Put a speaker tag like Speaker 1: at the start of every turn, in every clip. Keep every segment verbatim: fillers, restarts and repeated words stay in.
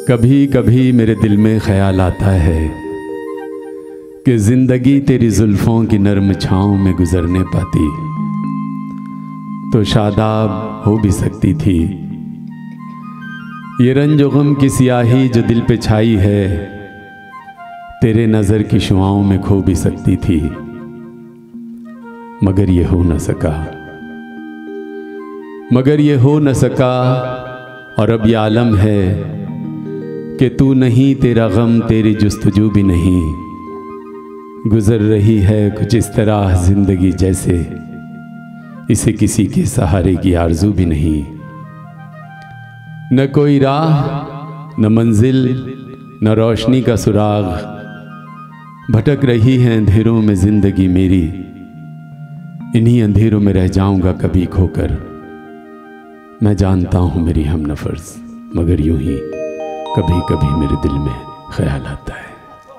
Speaker 1: कभी कभी मेरे दिल में ख्याल आता है कि ज़िंदगी तेरी जुल्फ़ों की नर्म छाँव में गुज़रने पाती तो शादाब हो भी सकती थी। ये रंजो गम की सियाही जो दिल पे छाई है तेरे नज़र की शुआओं में खो भी सकती थी, मगर ये हो न सका मगर ये हो न सका और अब ये आलम है कि तू नहीं, तेरा गम, तेरी जुस्तजू भी नहीं। गुजर रही है कुछ इस तरह जिंदगी जैसे इसे किसी के सहारे की आरजू भी नहीं। न कोई राह, न मंजिल, न रोशनी का सुराग, भटक रही है अंधेरों में जिंदगी मेरी। इन्हीं अंधेरों में रह जाऊंगा कभी खोकर। मैं जानता हूं मेरी हमनफर्स, मगर यूं ही कभी कभी मेरे दिल में ख्याल आता है।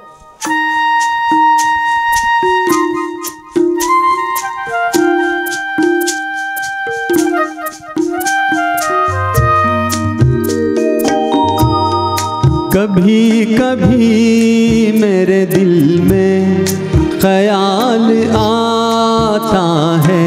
Speaker 2: कभी कभी मेरे दिल में ख्याल आता है,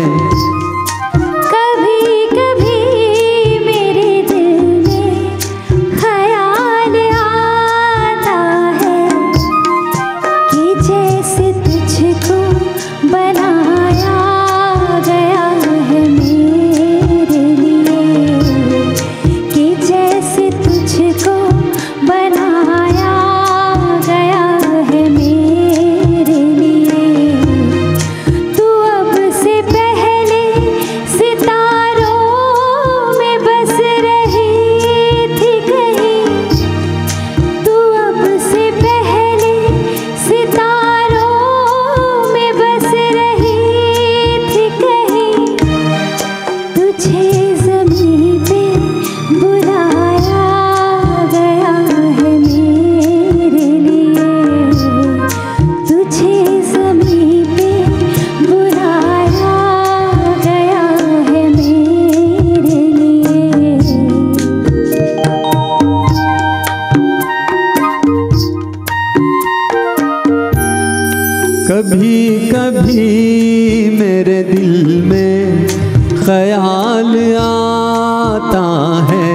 Speaker 2: कभी कभी मेरे दिल में ख्याल आता है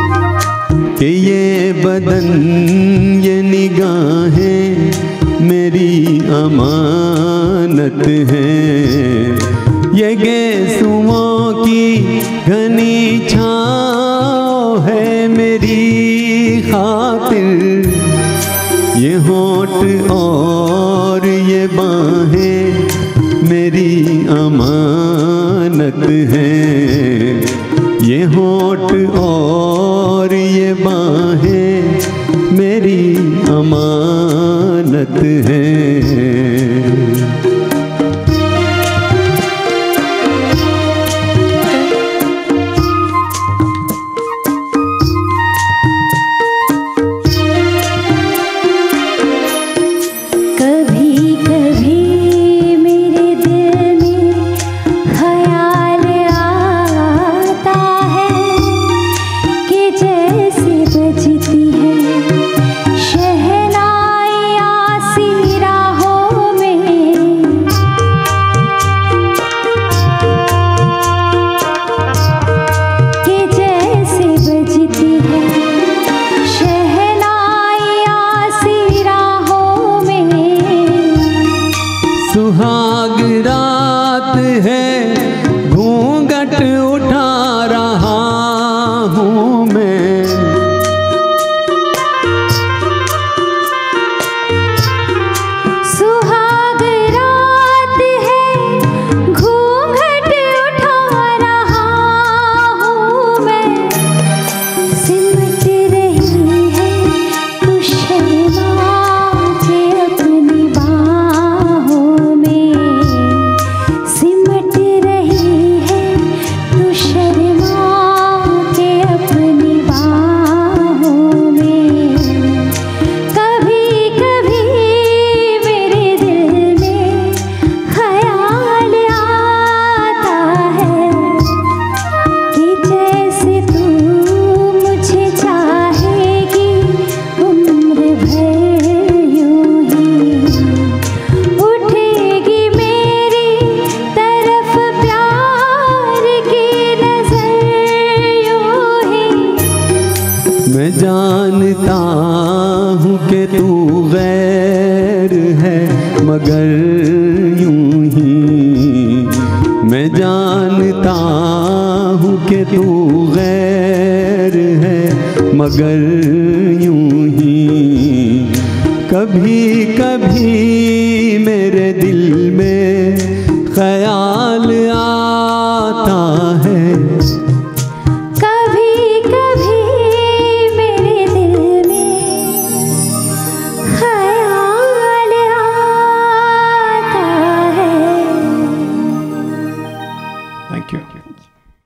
Speaker 2: कि ये बदन, ये निगाहें मेरी अमानत हैं। ये गेसुओं की घनी छाँव है मेरी खातिर। ये होंठ और ये बाहें मेरी अमानत हैं। ये होंठ और ये बाहें मेरी अमानत हैं।
Speaker 3: शहनाई आसी राहों
Speaker 2: मैं जानता हूँ कि तू गैर है मगर यूं ही, मैं जानता हूँ कि तू गैर है मगर यूं ही, कभी कभी